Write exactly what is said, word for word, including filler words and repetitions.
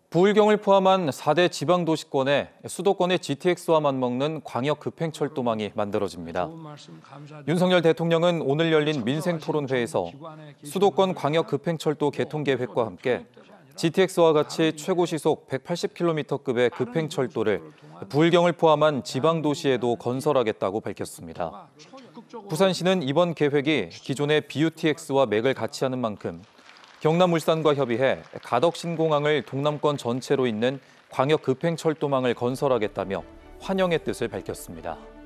부울경을 포함한 사 대 지방도시권에 수도권의 지티엑스와 맞먹는 광역 급행철도망이 만들어집니다. 윤석열 대통령은 오늘 열린 민생토론회에서 수도권 광역 급행철도 개통 계획과 함께 지티엑스와 같이 최고 시속 백팔십 킬로미터급의 급행철도를 부울경을 포함한 지방도시에도 건설하겠다고 밝혔습니다. 부산시는 이번 계획이 기존의 비유티엑스와 맥을 같이 하는 만큼 경남 울산과 협의해 가덕신공항을 동남권 전체로 잇는 광역 급행철도망을 건설하겠다며 환영의 뜻을 밝혔습니다.